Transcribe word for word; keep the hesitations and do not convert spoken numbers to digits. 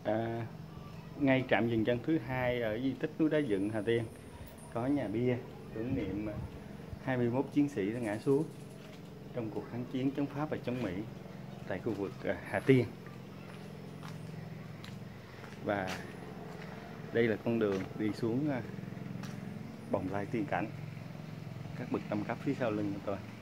À, ngay trạm dừng chân thứ hai ở di tích núi Đá Dựng Hà Tiên có nhà bia tưởng niệm hai mươi mốt chiến sĩ đã ngã xuống trong cuộc kháng chiến chống Pháp và chống Mỹ tại khu vực Hà Tiên. Và đây là con đường đi xuống Bồng Lai Tiên Cảnh, các bậc tam cấp phía sau lưng của tôi.